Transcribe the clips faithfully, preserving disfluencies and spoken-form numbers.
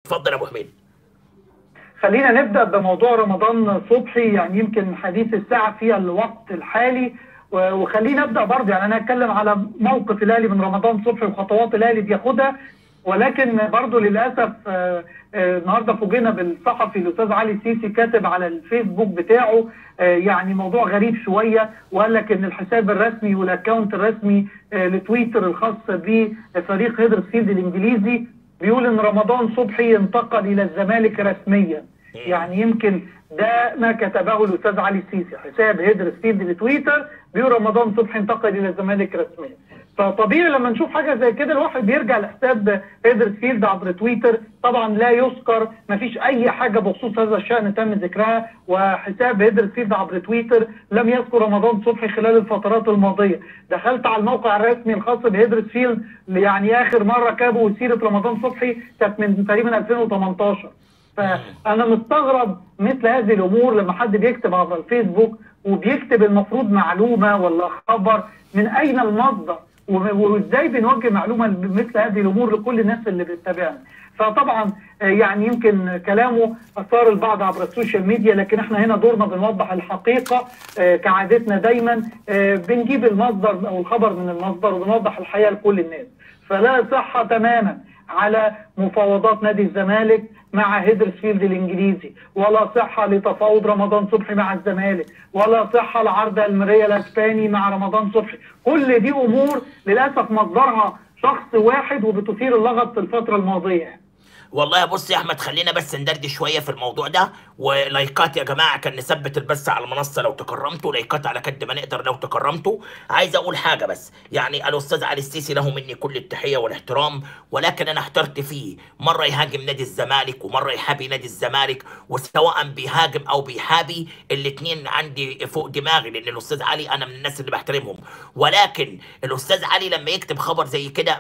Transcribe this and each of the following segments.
اتفضل يا ابو حميد. خلينا نبدا بموضوع رمضان صبحي، يعني يمكن حديث الساعه في الوقت الحالي، وخلينا نبدا برضه. يعني انا هتكلم على موقف الاهلي من رمضان صبحي وخطوات الاهلي بياخدها، ولكن برضه للاسف النهارده فوجئنا بالصحفي الاستاذ علي السيسي كاتب على الفيسبوك بتاعه يعني موضوع غريب شويه، وقال لك ان الحساب الرسمي والاكونت الرسمي لتويتر الخاص بفريق هيدرسفيلد الانجليزي بيقول ان رمضان صبحي انتقل الى الزمالك رسميا. يعني يمكن ده ما كتبه الاستاذ علي السيسي، حساب هيدرسفيلد لتويتر بيقول رمضان صبحي انتقل الى الزمالك رسميا. فطبيعي لما نشوف حاجه زي كده الواحد بيرجع لحساب هيدرسفيلد عبر تويتر، طبعا لا يذكر، ما فيش اي حاجه بخصوص هذا الشان تم ذكرها، وحساب هيدرسفيلد عبر تويتر لم يذكر رمضان صبحي خلال الفترات الماضيه. دخلت على الموقع الرسمي الخاص بهيدرسفيلد، يعني اخر مره كابوا سيره رمضان صبحي كانت من تقريبا ألفين وتمنتاشر. فانا مستغرب مثل هذه الامور لما حد بيكتب على الفيسبوك وبيكتب المفروض معلومه ولا خبر، من اين المصدر؟ وازاي بنوجه معلومه مثل هذه الامور لكل الناس اللي بتتابعنا؟ فطبعا يعني يمكن كلامه اثار البعض عبر السوشيال ميديا، لكن احنا هنا دورنا بنوضح الحقيقه كعادتنا دايما، بنجيب المصدر او الخبر من المصدر وبنوضح الحقيقه لكل الناس. فلا صحه تماما على مفاوضات نادي الزمالك مع هيدرسفيلد الانجليزي، ولا صحه لتفاوض رمضان صبحي مع الزمالك، ولا صحه لعرض الميريا الاسباني مع رمضان صبحي. كل دي امور للاسف مصدرها شخص واحد وبتثير اللغط في الفتره الماضيه. والله بص يا احمد، خلينا بس ندردش شويه في الموضوع ده، ولايكات يا جماعه كان نثبت البث على المنصه لو تكرمتوا، لايكات على قد ما نقدر لو تكرمتوا. عايز اقول حاجه بس، يعني الاستاذ علي السيسي له مني كل التحيه والاحترام، ولكن انا احترت فيه مره يهاجم نادي الزمالك ومره يحابي نادي الزمالك، وسواء بيهاجم او بيحابي الاثنين عندي فوق دماغي، لان الاستاذ علي انا من الناس اللي بحترمهم. ولكن الاستاذ علي لما يكتب خبر زي كده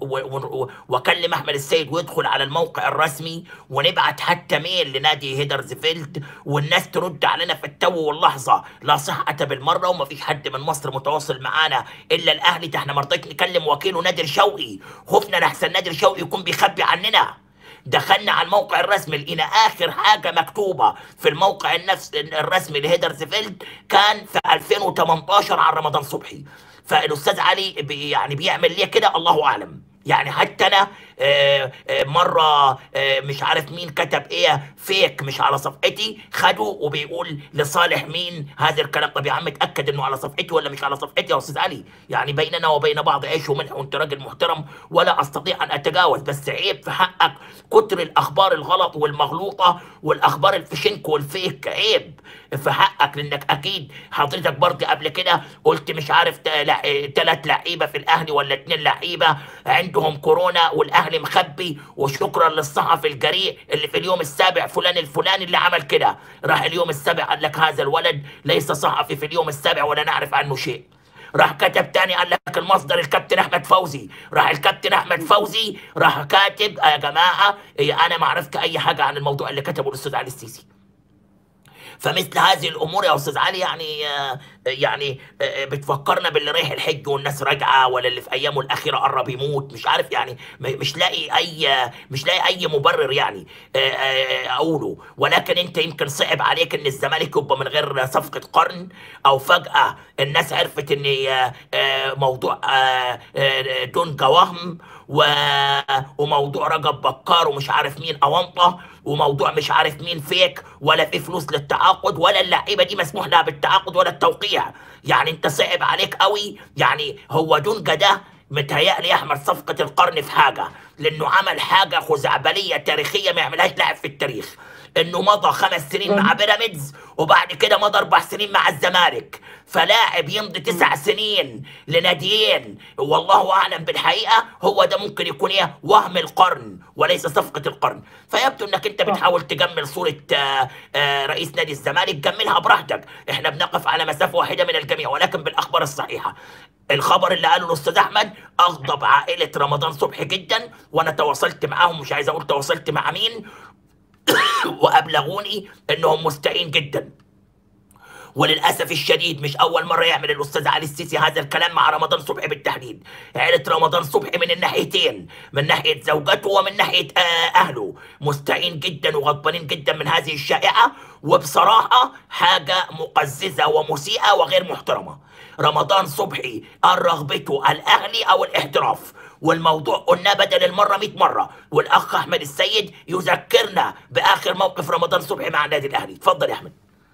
واكلم احمد السيد ويدخل على الموقع الرسمي ونبعت حتى ميل لنادي هيدرسفيلد والناس ترد علينا في التو واللحظه، لا صحه بالمره، وما فيش حد من مصر متواصل معانا الا الاهلي. ده احنا ما رضيت نكلم وكيله نادر شوقي، خفنا لحسن نادر شوقي يكون بيخبي عننا. دخلنا على الموقع الرسمي لقينا اخر حاجه مكتوبه في الموقع النفس الرسمي لهيدرسفيلد كان في ألفين وتمنتاشر عن رمضان صبحي. فالاستاذ علي بي يعني بيعمل ليه كده الله اعلم. يعني حتى انا آآ آآ مره آآ مش عارف مين كتب ايه فيك مش على صفحتي، خدوا وبيقول لصالح مين هذا الكلام. طب يا عم اتاكد انه على صفحتي ولا مش على صفحتي يا استاذ علي، يعني بيننا وبين بعض عيش وملح، وانت راجل محترم ولا استطيع ان اتجاوز، بس عيب في حقك كتر الاخبار الغلط والمغلوطه والاخبار الفشنك والفيك، عيب في حقك، لانك اكيد حضرتك برضه قبل كده قلت مش عارف ثلاث لعيبه في الاهلي ولا اثنين لعيبه عندهم كورونا والاهلي مخبي، وشكرا للصحفي الجريء اللي في اليوم السابع فلان الفلاني اللي عمل كده، راح اليوم السابع قال لك هذا الولد ليس صحفي في اليوم السابع ولا نعرف عنه شيء. راح كتب تاني قال لك المصدر الكابتن احمد فوزي، راح الكابتن احمد فوزي راح كاتب يا جماعه انا ما عرفت اي حاجه عن الموضوع اللي كتبه الاستاذ علي السيسي. فمثل هذه الامور يا استاذ علي يعني يعني بتفكرنا باللي رايح الحج والناس راجعه، ولا اللي في ايامه الاخيره قرب يموت، مش عارف يعني مش لاقي اي مش لاقي اي مبرر يعني اقوله. ولكن انت يمكن صعب عليك ان الزمالك يبقى من غير صفقه قرن، او فجاه الناس عرفت ان موضوع دونجا وهم وموضوع رجب بكار ومش عارف مين اونطه وموضوع مش عارف مين فيك، ولا في فلوس للتعاقد ولا اللعيبه دي مسموح لها بالتعاقد ولا التوقيع. يعني انت صعب عليك قوي. يعني هو دونجا ده متهيألي يا احمد صفقه القرن في حاجه، لانه عمل حاجه خزعبليه تاريخيه ما يعملهاش لاعب في التاريخ، انه مضى خمس سنين مع بيراميدز وبعد كده مضى اربع سنين مع الزمالك. فلاعب يمضي تسع سنين لناديين والله اعلم بالحقيقه هو ده ممكن يكون ايه وهم القرن وليس صفقه القرن. فيبدو انك انت بتحاول تجمل صوره آآ آآ رئيس نادي الزمالك، جملها براحتك، احنا بنقف على مسافه واحده من الجميع، ولكن بالاخبار الصحيحه. الخبر اللي قاله الاستاذ احمد اغضب عائله رمضان صبحي جدا، وانا تواصلت معاهم، مش عايز اقول تواصلت مع مين وابلغوني انهم مستائين جدا. وللاسف الشديد مش اول مره يعمل الاستاذ علي السيسي هذا الكلام مع رمضان صبحي بالتحديد. عيله رمضان صبحي من الناحيتين، من ناحيه زوجته ومن ناحيه آه اهله، مستعين جدا وغضبانين جدا من هذه الشائعه، وبصراحه حاجه مقززه ومسيئه وغير محترمه. رمضان صبحي قال رغبته الاهلي او الاحتراف، والموضوع قلنا بدل المره مئة مره، والاخ احمد السيد يذكرنا باخر موقف رمضان صبحي مع النادي الاهلي. اتفضل يا احمد.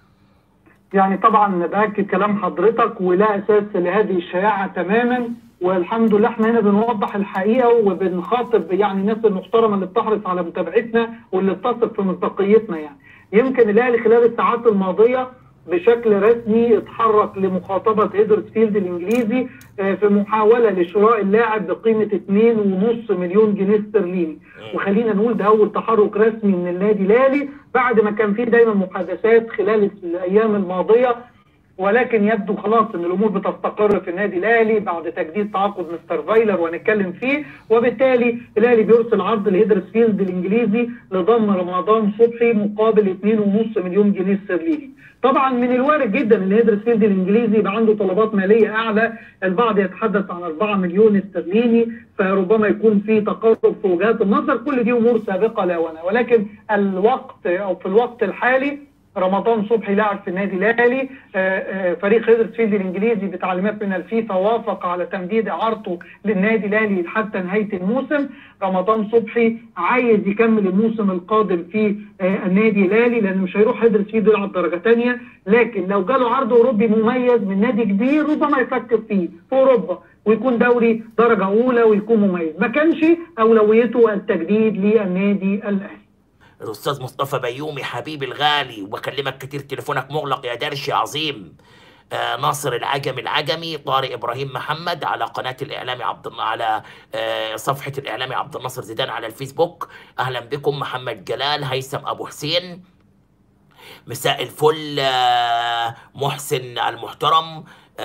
يعني طبعا باكد كلام حضرتك ولا اساس لهذه الشائعه تماما، والحمد لله احنا هنا بنوضح الحقيقه وبنخاطب يعني الناس المحترمه اللي بتحرص على متابعتنا واللي بتثق في مصداقيتنا. يعني يمكن الاهلي خلال الساعات الماضيه بشكل رسمي اتحرك لمخاطبه هيدرسفيلد الانجليزي في محاوله لشراء اللاعب بقيمه اتنين ونص مليون جنيه استرليني، وخلينا نقول ده اول تحرك رسمي من النادي الاهلي بعد ما كان فيه دايما محادثات خلال الايام الماضيه، ولكن يبدو خلاص ان الامور بتستقر في النادي الاهلي بعد تجديد تعاقد مستر فايلر وهنتكلم فيه، وبالتالي الاهلي بيرسل عرض لهيدرسفيلد الانجليزي لضم رمضان صبحي مقابل اتنين ونص مليون جنيه استرليني. طبعا من الوارد جدا ان هيدرسفيلد الانجليزي يبقى عنده طلبات ماليه اعلى، البعض يتحدث عن أربعة مليون استرليني، فربما يكون في تقارب في وجهات النظر، كل دي امور سابقه لا ولا، ولكن الوقت او في الوقت الحالي رمضان صبحي لاعب في النادي الاهلي. فريق هيدرسفيلد الانجليزي بتعليمات من الفيفا وافق على تمديد اعارته للنادي الاهلي حتى نهايه الموسم. رمضان صبحي عايز يكمل الموسم القادم في النادي الاهلي لانه مش هيروح هيدرسفيلد يلعب درجه ثانيه، لكن لو جاله عرض اوروبي مميز من نادي كبير ربما يفكر فيه في اوروبا ويكون دوري درجه اولى ويكون مميز، ما كانش اولويته التجديد للنادي الاهلي. الاستاذ مصطفى بيومي حبيبي الغالي، وبكلمك كتير تليفونك مغلق يا درشي عظيم. آه ناصر العجمي العجمي، طارق ابراهيم محمد على قناه الاعلامي عبد الله، على آه صفحه الاعلامي عبد الناصر زيدان على الفيسبوك. اهلا بكم. محمد جلال، هيثم ابو حسين، مساء الفل. آه محسن المحترم،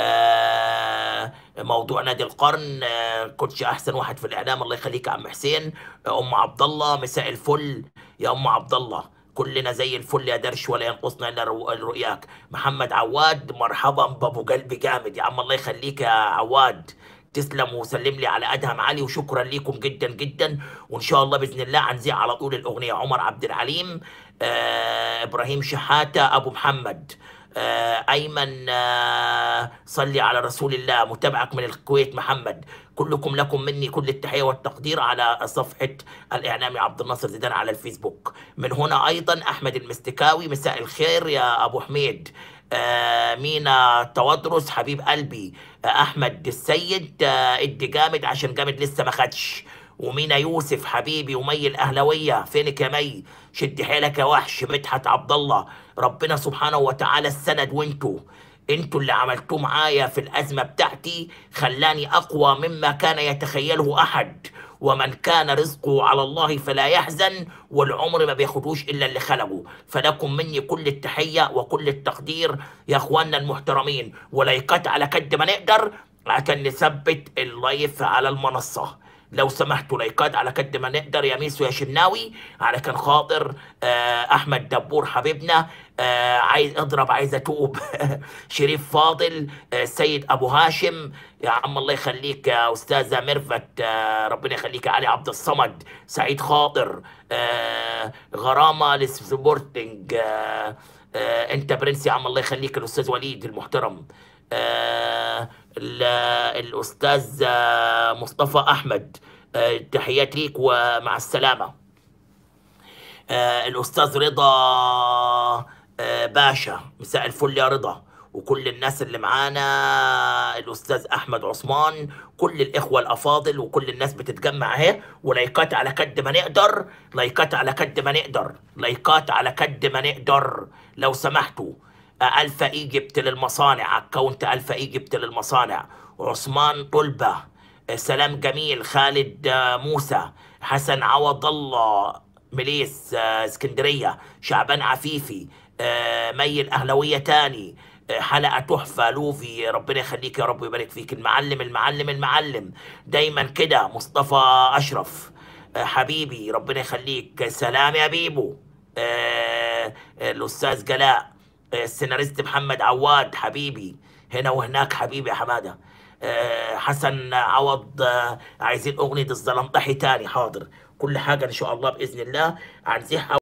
آه موضوع نادي القرن، آه كوتش احسن واحد في الاعلام، الله يخليك يا عم حسين. آه ام عبد الله، مساء الفل يا ام عبد الله، كلنا زي الفل يا درش ولا ينقصنا الا رؤياك. محمد عواد، مرحبا بابو قلبي جامد يا عم، الله يخليك يا عواد، تسلم وسلم لي على ادهم علي، وشكرا لكم جدا جدا، وان شاء الله باذن الله هنذيع على طول الاغنيه. عمر عبد العليم، آه ابراهيم شحاته، ابو محمد، آه ايمن، آه صلي على رسول الله، متابعك من الكويت محمد. كلكم لكم مني كل التحيه والتقدير على صفحه الاعلامي عبد الناصر زيدان على الفيسبوك. من هنا ايضا احمد المستكاوي، مساء الخير يا ابو حميد. آه مينا توادرس حبيب قلبي. آه احمد السيد، آه ادي جامد عشان جامد لسه ما خدش. ومينا يوسف حبيبي، ومي الاهلاويه، فينك يا مي؟ شد حيلك يا وحش. مدحت عبد الله، ربنا سبحانه وتعالى السند، وانتوا انتوا اللي عملتوه معايا في الازمه بتاعتي خلاني اقوى مما كان يتخيله احد، ومن كان رزقه على الله فلا يحزن، والعمر ما بياخدوش الا اللي خلقه. فلكم مني كل التحيه وكل التقدير يا اخواننا المحترمين، ولايكات على قد ما نقدر عشان نثبت اللايف على المنصه. لو سمحتوا لايكات على قد ما نقدر يا ميسو يا شناوي، على كان خاطر آه احمد دبور حبيبنا، آه عايز اضرب عايز اتوب. شريف فاضل، آه سيد ابو هاشم، يا عم الله يخليك يا استاذه ميرفت، آه ربنا يخليك يا علي عبد الصمد، سعيد خاطر، آه غرامه للسبورتنج، آه آه انت برنس يا عم الله يخليك. الاستاذ وليد المحترم، آه الأستاذ آه مصطفى أحمد، آه تحيات ليك ومع السلامة. آه الأستاذ رضا آه باشا، مساء الفل يا رضا، وكل الناس اللي معانا، الأستاذ أحمد عثمان، كل الإخوة الأفاضل وكل الناس بتتجمع اهي، ولايكات على قد ما نقدر، لايكات على قد ما نقدر، لايكات على قد ما نقدر لو سمحتوا. ألفا إيجيبت للمصانع، أكونت ألفا إيجيبت للمصانع. عثمان طلبة، سلام جميل. خالد موسى، حسن عوض الله مليس اسكندرية. شعبان عفيفي، مي الأهلوية تاني، حلقة تحفة. لوفي، ربنا يخليك يا رب ويبارك فيك. المعلم المعلم المعلم دايما كده. مصطفى أشرف حبيبي، ربنا يخليك. سلام يا بيبو. الأستاذ جلاء، السيناريست محمد عواد حبيبي، هنا وهناك حبيبي يا حماده. آه، حسن عوض، آه، عايزين اغنيه الزلمطحي تاني، حاضر، كل حاجه ان شاء الله باذن الله هنزيح.